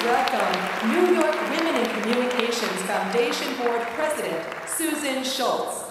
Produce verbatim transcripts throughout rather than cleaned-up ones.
welcome New York Women in Communications Foundation Board President, Susan Schulz.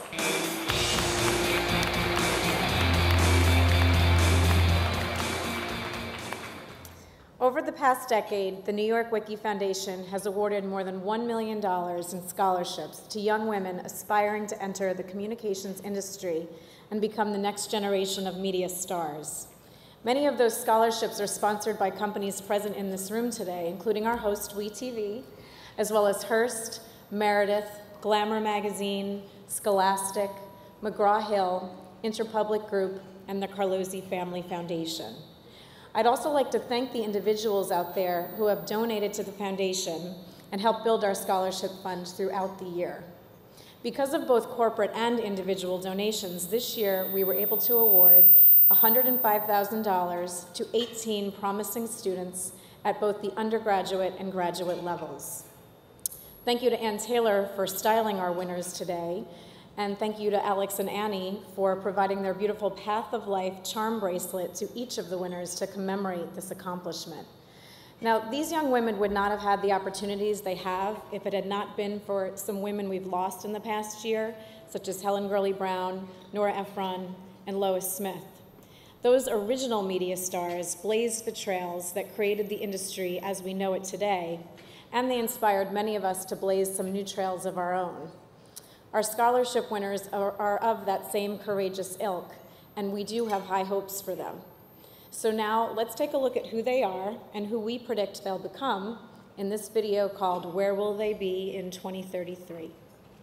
Over the past decade, the New York WICI Foundation has awarded more than one million dollars in scholarships to young women aspiring to enter the communications industry and become the next generation of media stars. Many of those scholarships are sponsored by companies present in this room today, including our host, WeTV, as well as Hearst, Meredith, Glamour Magazine, Scholastic, McGraw-Hill, Interpublic Group, and the Carlozzi Family Foundation. I'd also like to thank the individuals out there who have donated to the foundation and helped build our scholarship fund throughout the year. Because of both corporate and individual donations, this year we were able to award one hundred five thousand dollars to eighteen promising students at both the undergraduate and graduate levels. Thank you to Ann Taylor for styling our winners today, and thank you to Alex and Annie for providing their beautiful Path of Life charm bracelet to each of the winners to commemorate this accomplishment. Now, these young women would not have had the opportunities they have if it had not been for some women we've lost in the past year, such as Helen Gurley Brown, Nora Ephron, and Lois Smith. Those original media stars blazed the trails that created the industry as we know it today, and they inspired many of us to blaze some new trails of our own. Our scholarship winners are, are of that same courageous ilk, and we do have high hopes for them. So now let's take a look at who they are and who we predict they'll become in this video called Where Will They Be in twenty thirty-three?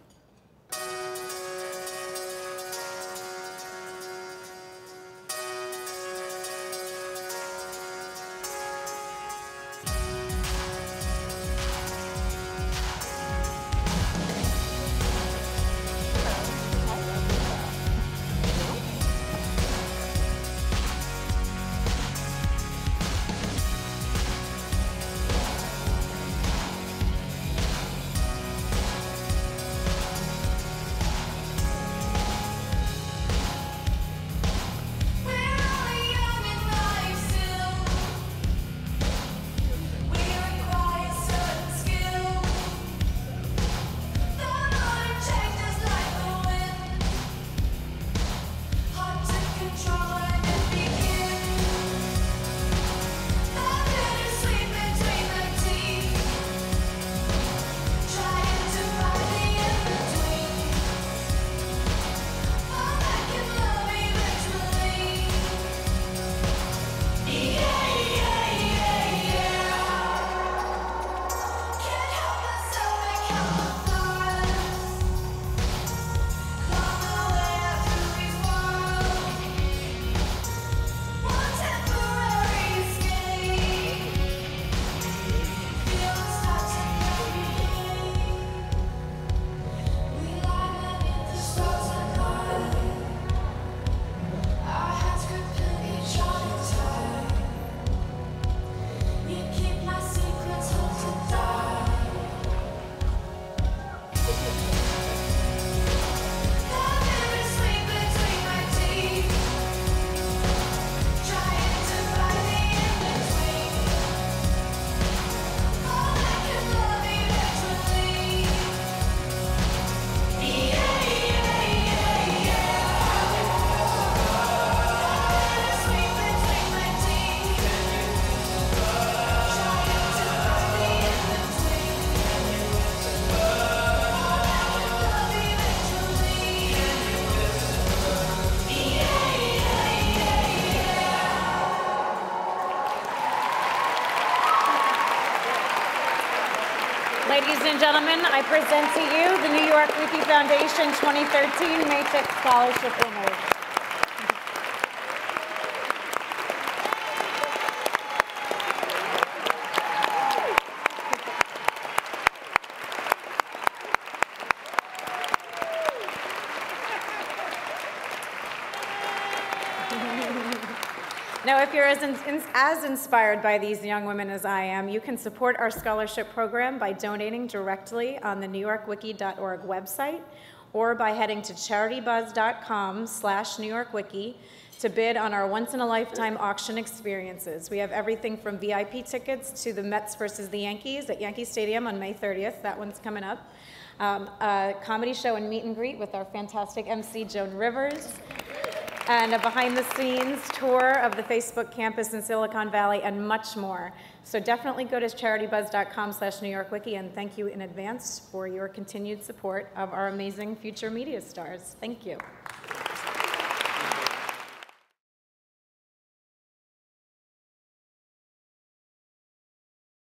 Ladies and gentlemen, I present to you the New York WICI Foundation twenty thirteen Matrix Scholarship winners. Now, if you're as, in, as inspired by these young women as I am, you can support our scholarship program by donating directly on the New York wiki dot org website or by heading to charitybuzz dot com slash New York Wiki to bid on our once-in-a-lifetime auction experiences. We have everything from V I P tickets to the Mets versus the Yankees at Yankee Stadium on May thirtieth. That one's coming up. Um, a comedy show and meet and greet with our fantastic M C, Joan Rivers, and a behind-the-scenes tour of the Facebook campus in Silicon Valley, and much more. So definitely go to charitybuzz dot com slash New York Wiki, and thank you in advance for your continued support of our amazing future media stars. Thank you.